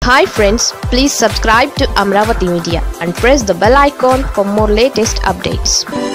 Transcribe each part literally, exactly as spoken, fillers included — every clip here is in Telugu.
Hi friends, please subscribe to Amaravathi Media and press the bell icon for more latest updates.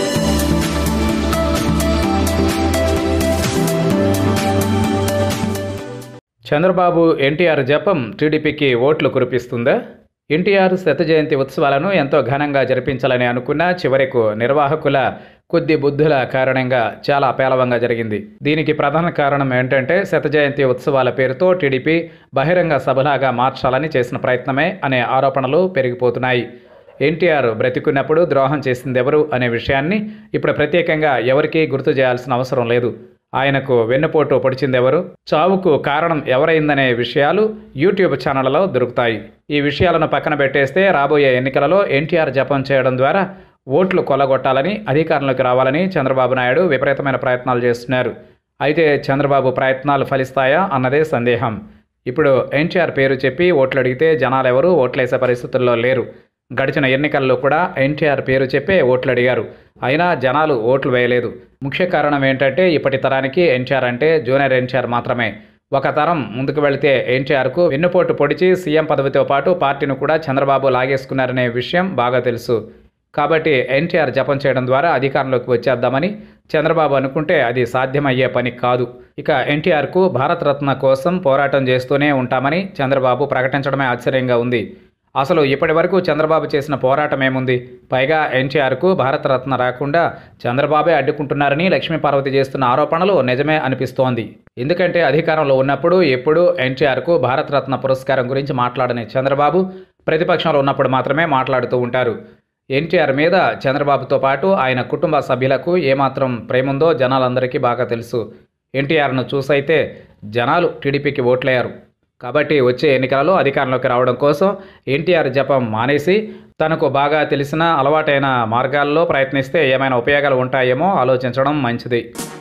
Chandrababu NTR జపం టీడీపీకి ఓట్లు కురిపిస్తుందా? ఎన్టీఆర్ శత జయంతి ఉత్సవాలను ఎంతో ఘనంగా జరిపించాలని అనుకున్న చివరకు నిర్వాహకుల కొద్ది బుద్ధుల కారణంగా చాలా పేలవంగా జరిగింది. దీనికి ప్రధాన కారణం ఏంటంటే శత జయంతి ఉత్సవాల పేరుతో టీడీపీ బహిరంగ సభలాగా మార్చాలని చేసిన ప్రయత్నమే అనే ఆరోపణలు పెరిగిపోతున్నాయి. ఎన్టీఆర్ బ్రతికున్నప్పుడు ద్రోహం చేసిందెవరు అనే విషయాన్ని ఇప్పుడు ప్రత్యేకంగా ఎవరికీ గుర్తు చేయాల్సిన అవసరం లేదు. ఆయనకు వెన్నుపోటు పొడిచిందెవరు, చావుకు కారణం ఎవరైందనే విషయాలు యూట్యూబ్ ఛానళ్లలో దొరుకుతాయి. ఈ విషయాలను పక్కన పెట్టేస్తే రాబోయే ఎన్నికలలో ఎన్టీఆర్ జపం చేయడం ద్వారా ఓట్లు కొల్లగొట్టాలని, అధికారంలోకి రావాలని చంద్రబాబు నాయుడు విపరీతమైన ప్రయత్నాలు చేస్తున్నారు. అయితే చంద్రబాబు ప్రయత్నాలు ఫలిస్తాయా అన్నదే సందేహం. ఇప్పుడు ఎన్టీఆర్ పేరు చెప్పి ఓట్లు అడిగితే జనాలెవరూ ఓట్లేసే పరిస్థితుల్లో లేరు. గడిచిన ఎన్నికల్లో కూడా ఎన్టీఆర్ పేరు చెప్పే ఓట్లు అడిగారు. అయినా జనాలు ఓట్లు వేయలేదు. ముఖ్య కారణం ఏంటంటే ఇప్పటి తరానికి ఎన్టీఆర్ అంటే జూనియర్ ఎన్టీఆర్ మాత్రమే. ఒక తరం ముందుకు వెళితే ఎన్టీఆర్కు వెన్నుపోటు పొడిచి సీఎం పదవితో పాటు పార్టీని కూడా చంద్రబాబు లాగేసుకున్నారనే విషయం బాగా తెలుసు. కాబట్టి ఎన్టీఆర్ జపం చేయడం ద్వారా అధికారంలోకి వచ్చేద్దామని చంద్రబాబు అనుకుంటే అది సాధ్యమయ్యే పని కాదు. ఇక ఎన్టీఆర్కు భారతరత్న కోసం పోరాటం చేస్తూనే ఉంటామని చంద్రబాబు ప్రకటించడమే ఆశ్చర్యంగా ఉంది. అసలు ఇప్పటి వరకు చంద్రబాబు చేసిన పోరాటం ఏముంది? పైగా ఎన్టీఆర్కు భారతరత్న రాకుండా చంద్రబాబే అడ్డుకుంటున్నారని లక్ష్మీపార్వతి చేస్తున్న ఆరోపణలు నిజమే అనిపిస్తోంది. ఎందుకంటే అధికారంలో ఉన్నప్పుడు ఎప్పుడూ ఎన్టీఆర్కు భారతరత్న పురస్కారం గురించి మాట్లాడని చంద్రబాబు ప్రతిపక్షంలో ఉన్నప్పుడు మాత్రమే మాట్లాడుతూ ఉంటారు. ఎన్టీఆర్ మీద చంద్రబాబుతో పాటు ఆయన కుటుంబ సభ్యులకు ఏమాత్రం ప్రేముందో జనాలందరికీ బాగా తెలుసు. ఎన్టీఆర్ను చూసైతే జనాలు టీడీపీకి ఓట్లేయారు. కాబట్టి వచ్చే ఎన్నికలలో అధికారంలోకి రావడం కోసం ఎన్టీఆర్ జపం మానేసి తనకు బాగా తెలిసిన అలవాటైన మార్గాల్లో ప్రయత్నిస్తే ఏమైనా ఉపయోగాలు ఉంటాయేమో ఆలోచించడం మంచిది.